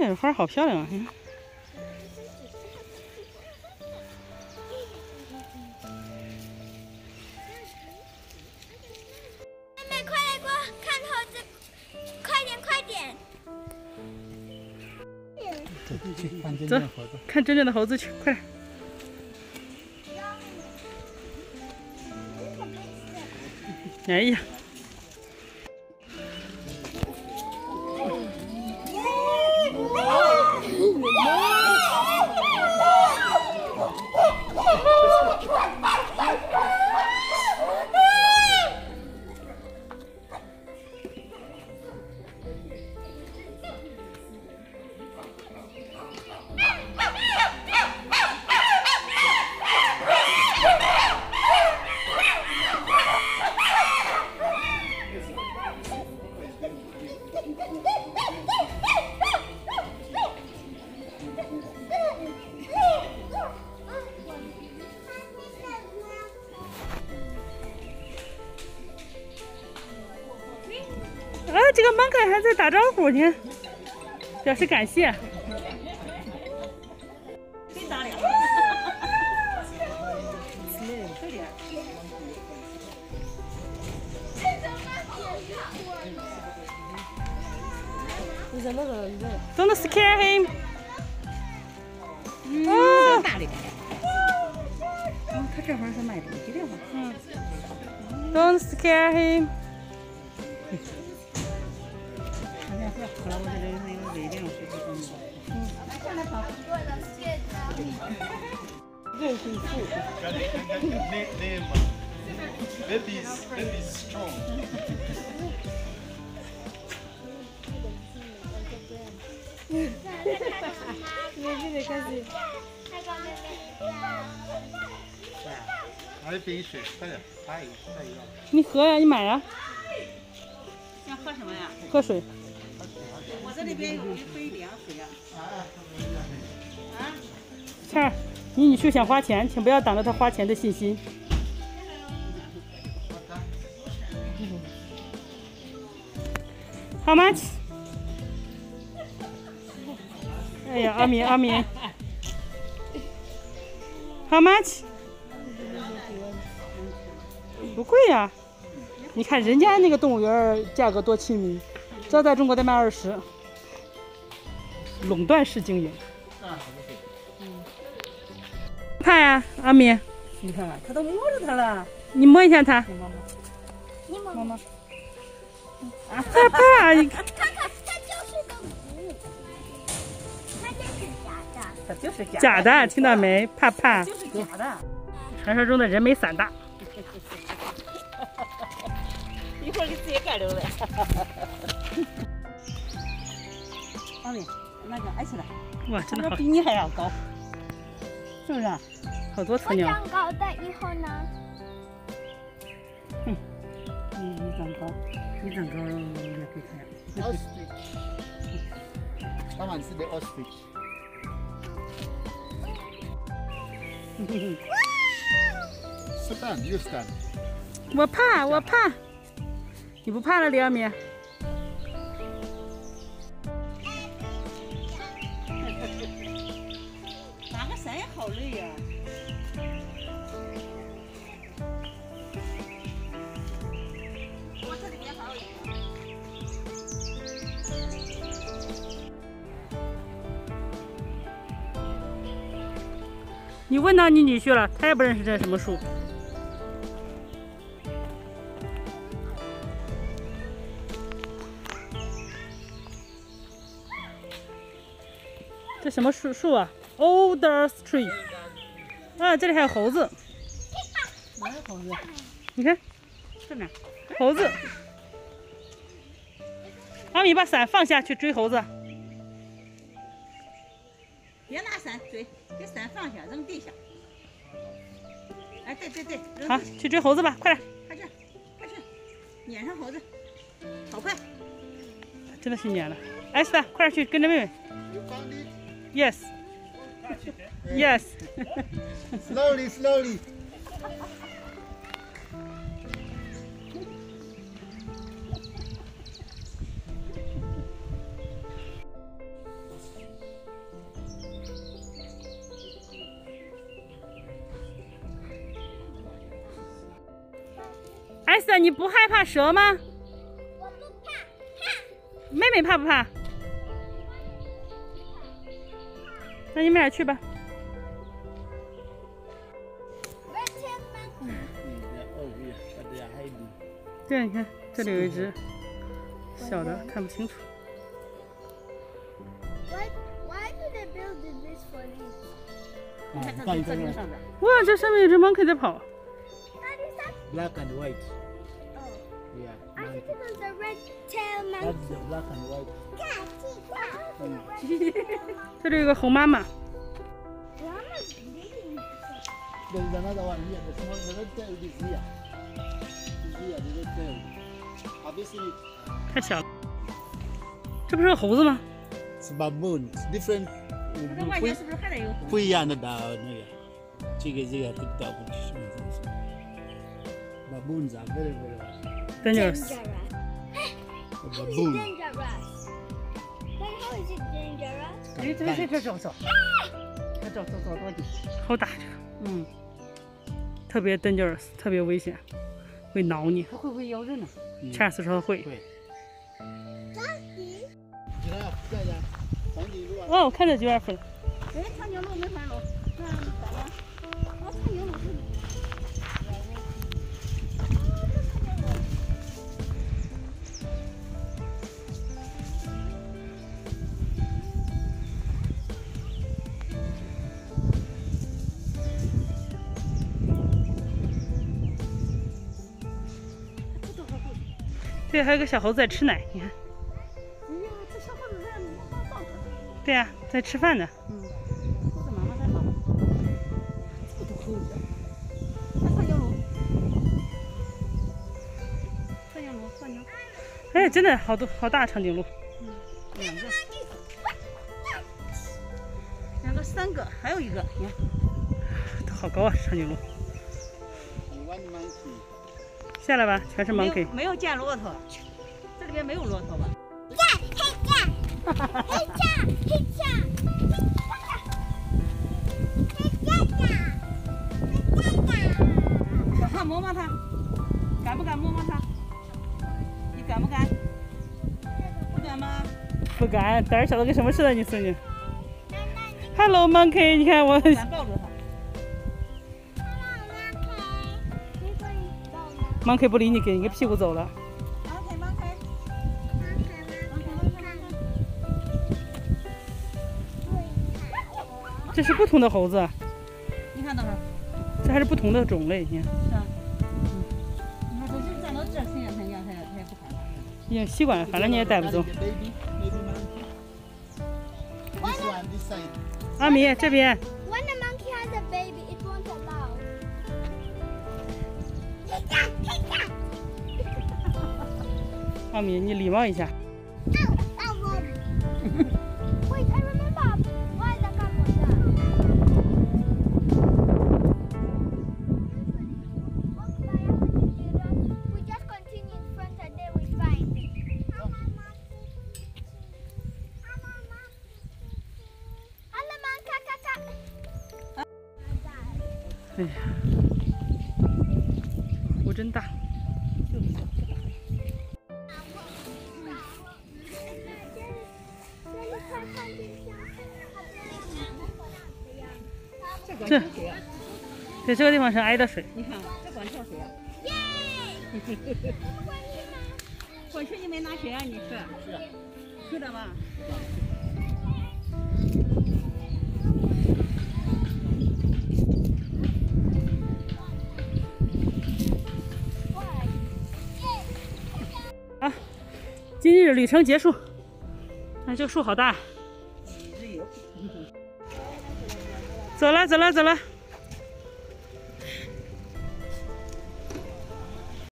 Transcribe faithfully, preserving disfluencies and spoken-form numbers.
这花好漂亮啊！你看。 走，看真正的猴子去，快点！哎呀！啊，这个 monkey 还在打招呼，你看，表示感谢。真打脸！快点！ Don't scare him. 哦，大的。嗯，他这会儿是卖东西的嘛。嗯。Don't scare him. 他那会儿喝了，我这里是有微量水分的。嗯。现在跑。认识数。 Baby's baby's strong. Baby de casi. 来杯水，快点，来一个，再一个。 你喝呀，你买呀。 想喝什么呀？ 喝水。 我这里边有一杯凉水啊。啊？ 倩儿，你女婿想花钱，请不要挡着他花钱的信心。How much？ 哎呀，阿敏阿敏 ，How much？ 不贵呀，你看人家那个动物园价格多亲民，这在中国得卖二十，垄断式经营。怕呀，阿敏， 你看，他都摸着它了。 你摸一下它。 你摸摸摸。啊，害怕！你看， 看看，它就是个鼓，它这是假的， 它就是假的。 假的，听到没？怕怕。 就是假的。 传说中的人没伞大。 一会儿给自己干溜了。阿敏，那个挨起来。 哇，真的好。 比你还要高，是不是？ 好多我雏鸟。 长高的以后呢？ 嗯，你你长高，你长高也可以看。 Ostrich. That one's the ostrich. ，Stand, you stand. 我怕，我怕。你不怕了，李阿敏？ 打个伞好累呀。我这里边还有一个。 你问到你女婿了，他也不认识这是什么树。这什么树树啊 ？Older tree。啊，这里还有猴子。 哪有猴子？ 你看， 这哪？ 猴子。阿米把伞放下去追猴子。 别拿伞追，给伞放下，扔地下。哎，对对对，扔好，去追猴子吧，快点！ 快去，快去，撵上猴子，好快！ 真的是撵了。艾斯达，快点去跟着妹妹。 You found it? Yes. Yes. Slowly, slowly. 斯，你不害怕蛇吗？ 我不怕，怕。 妹妹怕不怕？那你们俩去吧。 Red tail monkey. Oh yeah, but they are hiding. 对，你看这里有一只小的，看不清楚。 Why, why do they build this for this? 你看它在这顶上边。 哇，这上面有只 monkey 在跑。 That is that. Black and white. Oh. Yeah. I monkey. think it was the red tail That's monkey. the black and white. Mm. 这里有个猴妈妈， Grandma's bleeding. There is another one here. The small, the red tail is here. It's here, the red tail. Have you seen it? 太小了。这不是个猴子吗？ It's baboon. It's different. 这外面是不是还得有？ 不一样的岛那个，这个这个不知道不是什么东西。Baboons are very very wild. Dangerous。 Dangerous. A How is it baboon. dangerous? Then how is it dangerous? 哎，这这这走走，这走走走多久？ 好大这个， 嗯， 特别 dangerous，特别危险，会挠你。 它会不会咬人呢？ 嗯 Charles 说会。 对。你看，在呀，长颈鹿啊。 哦，我看着九月份了。 哎，长颈鹿没法路，这样咋了？哦，长颈鹿是。 对，还有个小猴子在吃奶，你看。 哎呀，这小伙子在放放着。 对呀、在吃饭呢。 嗯，猴子妈妈在放。这么多猴子，看长颈鹿。长颈鹿，长颈鹿。 哎，真的好多好大长颈鹿。 两个，两个，三个，还有一个，你看。 都好高啊，长颈鹿。 One monkey. 下来吧，全是没 monkey 有。没有见骆驼，这里边没有骆驼吧？小胖摸摸它，敢不敢摸摸它？你敢不敢？不敢吗？ 不敢，胆儿小的跟什么似的，你孙女。Hello monkey， 你看我。 敢抱住它。 monkey 不理你，给你个屁股走了。 放开，放开， 这是不同的猴子， 你看到没？ 这还是不同的种类，你看。 是啊。你看，它就站到这，谁让它让它它也不害怕。 已经习惯了，反正你也带不走。 Baby, baby monkey. This one, this side. 阿米这边， When a monkey has a baby, it won't allow. 阿米你礼貌一下。 Wait, I remember why the map was done. We just continue in front and then we find it. Hello, Mom, kaka. 哎呀，湖真大。这，对，这个地方是挨的水。 你看，这管跳水啊！过去你没拿水啊？你是？去了吧？ 好，今日旅程结束。哎，这个树好大。走了，走了，走了。